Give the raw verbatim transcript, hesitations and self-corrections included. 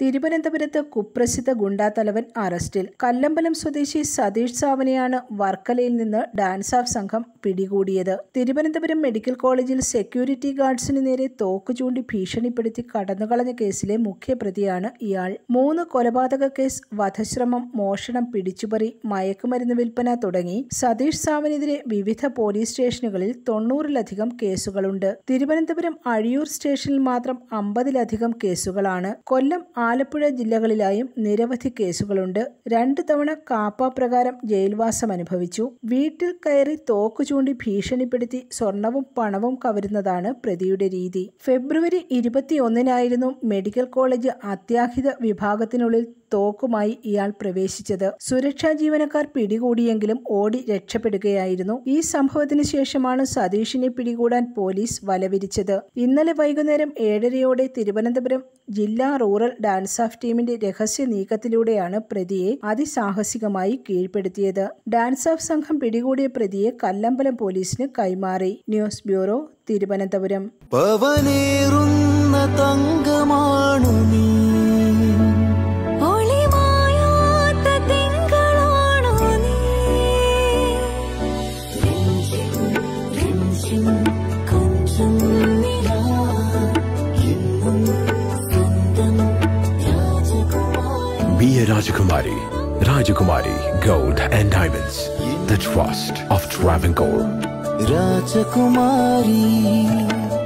തിരുവനന്തപുരത്ത് കുപ്രസിദ്ധ ഗുണ്ടാത്തലവൻ അറസ്റ്റിൽ. കല്ലമ്പലം സ്വദേശി സതീഷ് സാവനെയാണ് വർക്കലയിൽ നിന്ന് ഡാൻസ് ഓഫ് സംഘം പിടികൂടിയത്. തിരുവനന്തപുരം മെഡിക്കൽ കോളേജിൽ സെക്യൂരിറ്റി ഗാർഡ്സിന് നേരെ തോക്ക് ചൂണ്ടി ഭീഷണിപ്പെടുത്തി കടന്നുകളഞ്ഞ കേസിലെ മുഖ്യപ്രതിയാണ് ഇയാൾ. മൂന്ന് കൊലപാതക കേസ്, വധശ്രമം, മോഷണം, പിടിച്ചുപറി, മയക്കുമരുന്ന് വിൽപ്പന തുടങ്ങി സതീഷ് സാവനെതിരെ വിവിധ പോലീസ് സ്റ്റേഷനുകളിൽ തൊണ്ണൂറിലധികം കേസുകളുണ്ട്. തിരുവനന്തപുരം അഴിയൂർ സ്റ്റേഷനിൽ മാത്രം അമ്പതിലധികം കേസുകളാണ്. കൊല്ലം, ആലപ്പുഴ ജില്ലകളിലായും നിരവധി കേസുകളുണ്ട്. രണ്ടു തവണ കാപ്പ പ്രകാരം ജയിൽവാസം അനുഭവിച്ചു. വീട്ടിൽ കയറി തോക്കു ചൂണ്ടി ഭീഷണിപ്പെടുത്തി സ്വർണവും പണവും കവരുന്നതാണ് പ്രതിയുടെ രീതി. ഫെബ്രുവരി ഇരുപത്തിയൊന്നിനായിരുന്നു മെഡിക്കൽ കോളേജ് അത്യാഹിത വിഭാഗത്തിനുള്ളിൽ തോക്കുമായി ഇയാൾ പ്രവേശിച്ചത്. സുരക്ഷാ ജീവനക്കാർ പിടികൂടിയെങ്കിലും ഓടി രക്ഷപ്പെടുകയായിരുന്നു. ഈ സംഭവത്തിന് ശേഷമാണ് സതീഷിനെ പിടികൂടാൻ പോലീസ് വലവിരിച്ചത്. ഇന്നലെ വൈകുന്നേരം ഏഴരയോടെ തിരുവനന്തപുരം ജില്ലാ റൂറൽ ഡാൻസ് ഓഫ് ടീമിന്റെ രഹസ്യ നീക്കത്തിലൂടെയാണ് പ്രതിയെ അതിസാഹസികമായി കീഴ്പ്പെടുത്തിയത്. ഡാൻസ് ഓഫ് സംഘം പിടികൂടിയ പ്രതിയെ കല്ലമ്പലം പോലീസിന് കൈമാറി. News bureau, Thiruvananthapuram. Be a Rajakumari. Rajakumari Gold and Diamonds. The trust of Travancore. Rajakumari.